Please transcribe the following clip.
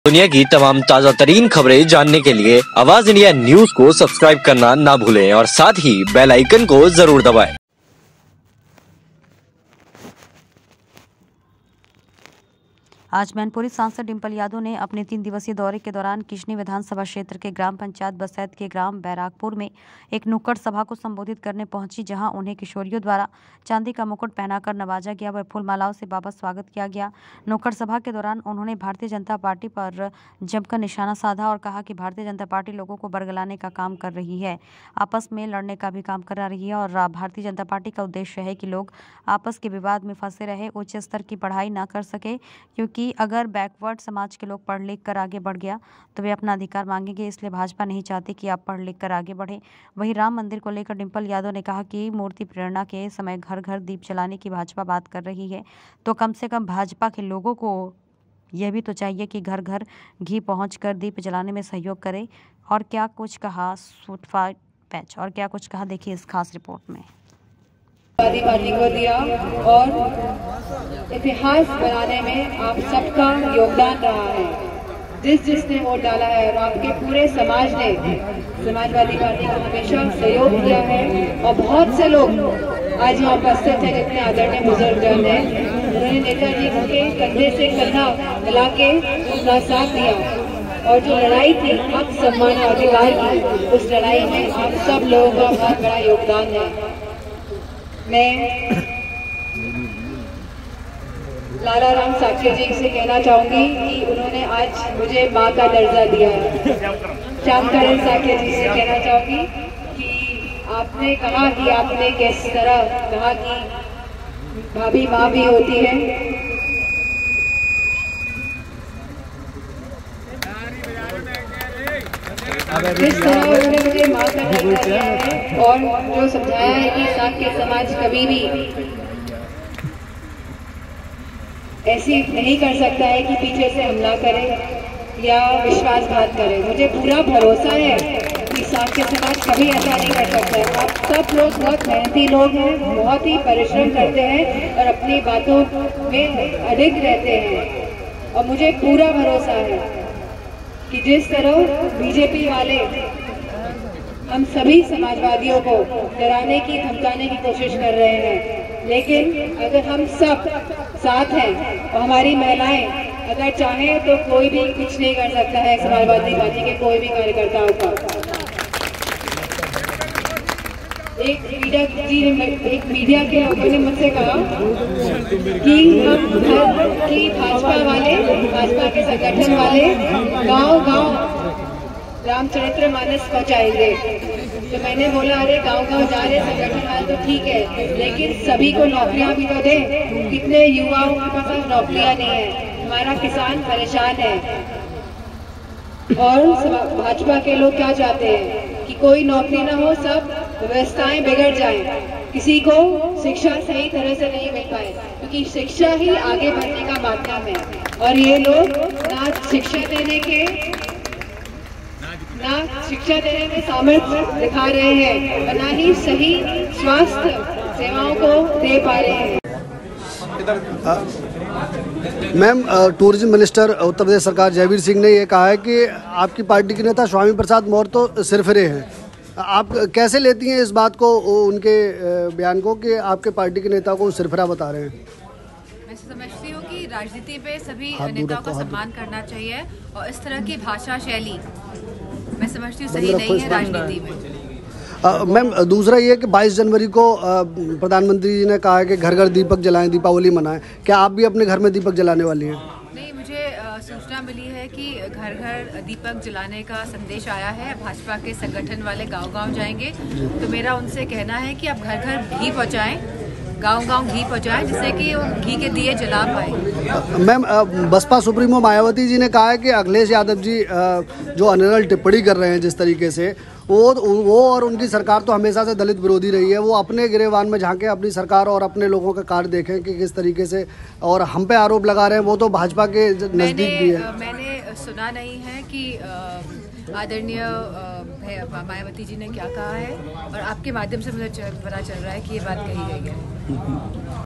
दुनिया की तमाम ताज़ा तरीन खबरें जानने के लिए आवाज इंडिया न्यूज को सब्सक्राइब करना ना भूलें और साथ ही बेल आइकन को जरूर दबाएं। आज मैनपुरी सांसद डिंपल यादव ने अपने 3 दिवसीय दौरे के दौरान किशनी विधानसभा क्षेत्र के ग्राम पंचायत बसैत के ग्राम बैरागपुर में एक नुक्कड़ सभा को संबोधित करने पहुंची, जहां उन्हें किशोरियों द्वारा चांदी का मुकुट पहनाकर नवाजा गया व फूल मालाओं से वापस स्वागत किया गया। नुक्कड़ सभा के दौरान उन्होंने भारतीय जनता पार्टी पर जमकर निशाना साधा और कहा कि भारतीय जनता पार्टी लोगों को बरगलाने का काम कर रही है, आपस में लड़ने का भी काम करा रही है और भारतीय जनता पार्टी का उद्देश्य है कि लोग आपस के विवाद में फंसे रहे, उच्च स्तर की पढ़ाई ना कर सके, क्योंकि अगर बैकवर्ड समाज के लोग पढ़ लिख कर आगे बढ़ गया तो वे अपना अधिकार मांगेंगे, इसलिए भाजपा नहीं चाहती कि आप पढ़ लिख कर आगे बढ़े। वहीं राम मंदिर को लेकर डिंपल यादव ने कहा कि मूर्ति प्रेरणा के समय घर घर दीप जलाने की भाजपा बात कर रही है, तो कम से कम भाजपा के लोगों को यह भी तो चाहिए कि घर घर घी पहुंचकर दीप जलाने में सहयोग करें। और क्या कुछ कहा सूटफाट पैच और क्या कुछ कहा, देखिए इस खास रिपोर्ट में। पार्टी को दिया और इतिहास बनाने में आप सबका योगदान रहा है। जिसने वोट डाला है और आपके पूरे समाज ने समाजवादी पार्टी को हमेशा सहयोग किया है और बहुत से लोग आज यहाँ उपस्थित हैं जितने आदरणीय बुजुर्गजन हैं, उन्होंने नेताजी के कंधे से कंधा मिला के उनका साथ दिया और जो लड़ाई थी हक सम्मान और अधिकार की, उस लड़ाई में आप सब लोगों का बहुत बड़ा योगदान है। मैं लाला राम साठे जी से कहना चाहूंगी कि उन्होंने आज मुझे माँ का दर्जा दिया है। श्यामकरण साठे जी से कहना चाहूंगी कि आपने कहा कि आपने किस तरह कहा कि भाभी माँ भी होती है। जिस तरह उन्होंने मुझे माँ का दर्जा दिया है और जो समझाया है कि साक्य समाज कभी भी ऐसी नहीं कर सकता है कि पीछे से हमला करे या विश्वासघात करे। मुझे पूरा भरोसा है कि साक्य समाज कभी ऐसा नहीं कर सकता है। आप सब लोग बहुत मेहनती लोग हैं, बहुत ही परिश्रम करते हैं और अपनी बातों में अडिग रहते हैं और मुझे पूरा भरोसा है कि जिस तरह बीजेपी वाले हम सभी समाजवादियों को डराने की धमकाने की कोशिश कर रहे हैं, लेकिन अगर हम सब साथ हैं और हमारी महिलाएं अगर चाहें तो कोई भी कुछ नहीं कर सकता है समाजवादी पार्टी के कोई भी कार्यकर्ताओं का। एक मीडिया के लोगों ने मुझसे कहा कि हम कि भाजपा के संगठन वाले गांव-गांव रामचरितमानस पहुंचाएंगे। तो मैंने बोला अरे गांव-गांव जा रहे संगठन वाले तो ठीक है, लेकिन सभी को नौकरियां भी तो दें। कितने युवाओं के पास नौकरियां नहीं है, हमारा किसान परेशान है और भाजपा के लोग क्या चाहते हैं कि कोई नौकरी ना हो, सब व्यवस्थाएं बिगड़ जाए, किसी को शिक्षा सही तरह से नहीं मिल पाए, क्योंकि शिक्षा ही आगे बढ़ने का माध्यम है। और ये लोग ना शिक्षा देने में सामर्थ्य दिखा रहे हैं और ना ही सही स्वास्थ्य सेवाओं को दे पा रहे हैं। Ma'am, tourism minister Uttar Pradesh सरकार जयवीर सिंह ने ये कहा है कि आपकी पार्टी के नेता स्वामी प्रसाद मौर्य तो सिरफिरे हैं। आप कैसे लेती हैं इस बात को, उनके बयान को कि आपके पार्टी के नेता को सिरफिरा बता रहे हैं? मैं समझती हूँ कि राजनीति पे सभी नेताओं का सम्मान करना चाहिए और इस तरह की भाषा शैली मैं समझती हूँ सही नहीं है राजनीति में। मैम, दूसरा ये कि 22 जनवरी को प्रधानमंत्री जी ने कहा है कि घर घर दीपक जलाएं, दीपावली मनाएं। क्या आप भी अपने घर में दीपक जलाने वाली हैं? नहीं, मुझे सूचना मिली है कि घर घर दीपक जलाने का संदेश आया है। भाजपा के संगठन वाले गांव-गांव जाएंगे, तो मेरा उनसे कहना है कि आप घर घर घी पहुँचाएं, गांव-गांव घी पहुँचाएं, जिससे कि वो घी के दिए जला पाए। मैम, बसपा सुप्रीमो मायावती जी ने कहा है कि अखिलेश यादव जी जो अनिरल टिप्पणी कर रहे हैं जिस तरीके से, वो और उनकी सरकार तो हमेशा से दलित विरोधी रही है। वो अपने गिरेबान में झांके अपनी सरकार और अपने लोगों का कार्य देखें कि किस तरीके से, और हम पे आरोप लगा रहे हैं, वो तो भाजपा के नजदीक भी है। मैंने सुना नहीं है कि आदरणीय मायावती जी ने क्या कहा है, और आपके माध्यम से मुझे पता चल रहा है कि ये बात कही गई है।